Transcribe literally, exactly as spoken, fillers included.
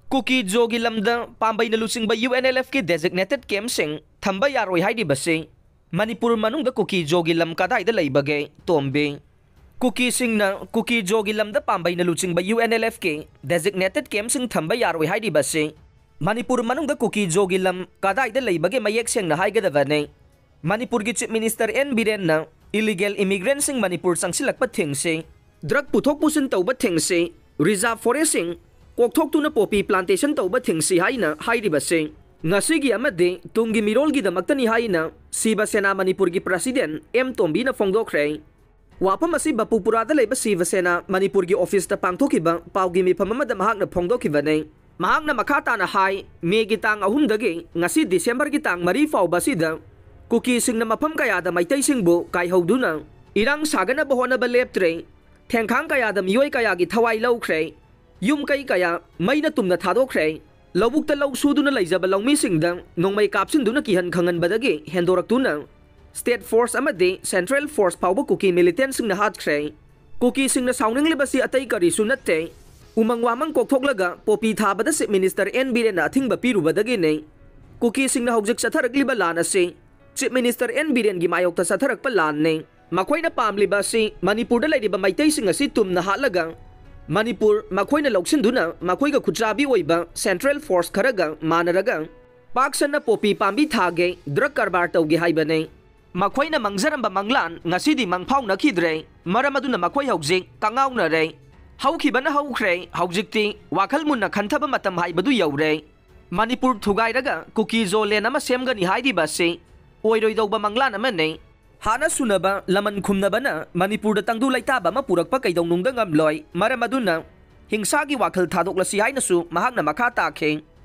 Cookie जोगी लमदा पांबई लुचिंग यू एन एल एफ की डेजिग्नेटेड कैम्पसिंग थंबा यारोय हाइदिबसे मणिपुर मनुंग कुकी जोगी लम कदाइदा लैबगे तोंबे कुकी सिंगना कुकी जोगी लमदा पांबई लुचिंग यू एन एल एफ के डेजिग्नेटेड कैम्पसिंग थंबा यारोय हाइदिबसे मणिपुर मनुंग कुकी जोगी लम कदाइदा लैबगे मयेक सेंगना हाइगदबने मणिपुर की चीफ मिनिस्टर एन बीरेन ना इलीगल इमिग्रेंट सिंग मणिपुर संगसिलकप थिंगसे ड्रग पुथोक पुसिन तौब थिंगसे रिजर्व फॉरेस्ट सिंग कोकथोक्तुना पॉपी प्लांटेशन तौब थिंगसी हाइना हाइरिबसे ngasiगी amade tunggi mirolgi damakta ni haina Siva Sena Manipur gi president M Tombi na phongdokre wapam asi Bapupura da leiba Siva Sena Manipur gi office ta pangthokiba pawgi mi phamamada mahak na phongdokiba nei mahak na makata na hai me gi tang ahum dagi ngasi December gi tang mari fawba sida kuki sing na mafam kaya da maitai singbu kai hoduna irang sagana bahona ba leptre thengkhang kaya da miyoi kaya gi thawai laukhre yum kai kaya maina tumna thadokre लौबुक लौ सूदुना लैजब लौमीसिंग नोंमै कापसिंदुना किहन खंगन बदगे हेंदोरक्तुना स्टेट फोर्स अमदे सेंट्रल फोर्स फाउब कुकी मिलिटेंट सिंगना हातख्रे कुकी सिंगना साउनिंगलिबसी अतै करिसु नत्ते उमंग वामंग कोकथोकलगा पोपी थाबदा चीफ मिनिस्टर एन बीरेन अथिंग पिरुबदगे ने कुकी सिंगना हौजिक सथरकलिबा लान असे चीफ मिनिस्टर एन बीरेन गी मायोक्ता सथरकपा लान ने मखोइना पामलिबासी मणिपुरदा लैरिबा मैतै सिंग असि तुमना हातलगा मणिपुर मखोइना लौसिंदुना मखोइगा खुचाबी ओइबा सेंट्रल फोर्स खरगा मानरगा पाकसना पोपी पांबी थागे ड्रग कारबार तौगे हाइबने मखोइना मंगजरंबा मंगलान ngasiदी मंगफाउ नखिद्रे मरमदुना मखोइ हौजिक कांगाउनरे हौखिबना हौख्रे हौजिकती वाखल मुन्ना खंथबा मतम हाइबदु यौरे मणिपुर थुगाइरगा कुकी जोलेन अमा सेमगनी हाइदिबासे ओइरोइदौबा मंगलान अमने हाना सुनबा लमन खुमनबना मणिपुर तंगदु लैताबा मा पुरकपा कैदौनुंग ngamloi मरम अदुना हिंसा की वाखल थादोक्लसी हाइनसु महाकना मखा ताखे।